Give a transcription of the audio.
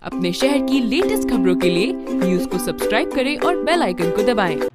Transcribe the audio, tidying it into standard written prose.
अपने शहर की लेटेस्ट खबरों के लिए न्यूज को सब्सक्राइब करें और बेल आइकन को दबाएं।